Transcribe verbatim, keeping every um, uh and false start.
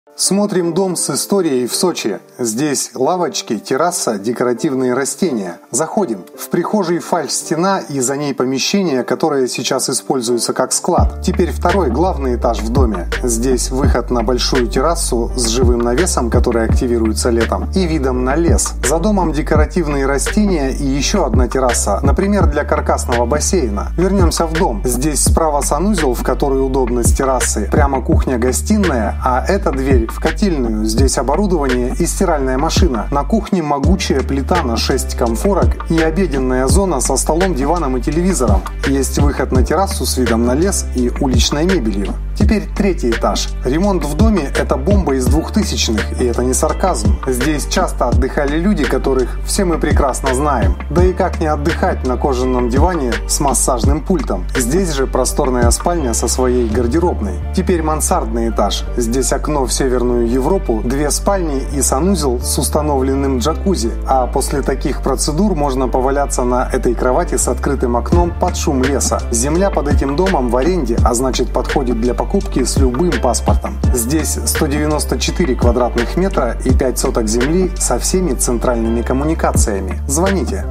Смотрим дом с историей в Сочи. Здесь лавочки, терраса, декоративные растения. Заходим. В прихожей фальш-стена и за ней помещение, которое сейчас используется как склад. Теперь второй, главный этаж в доме. Здесь выход на большую террасу с живым навесом, который активируется летом, и видом на лес. За домом декоративные растения и еще одна терраса, например, для каркасного бассейна. Вернемся в дом. Здесь справа санузел, в который удобно с террасы. Прямо кухня-гостиная, а эта дверь в котельную. Здесь оборудование и стиральная машина. На кухне могучая плита на шесть комфорок и обеденная зона со столом, диваном и телевизором. Есть выход на террасу с видом на лес и уличной мебелью. Теперь третий этаж. Ремонт в доме – это бомба из двухтысячных, и это не сарказм. Здесь часто отдыхали люди, которых все мы прекрасно знаем. Да и как не отдыхать на кожаном диване с массажным пультом. Здесь же просторная спальня со своей гардеробной. Теперь мансардный этаж. Здесь окно в Северную Европу, две спальни и санузел с установленным джакузи. А после таких процедур можно поваляться на этой кровати с открытым окном под шум леса. Земля под этим домом в аренде, а значит подходит для покупки с любым паспортом. Здесь сто девяносто четыре квадратных метра и пять соток земли со всеми центральными коммуникациями. Звоните.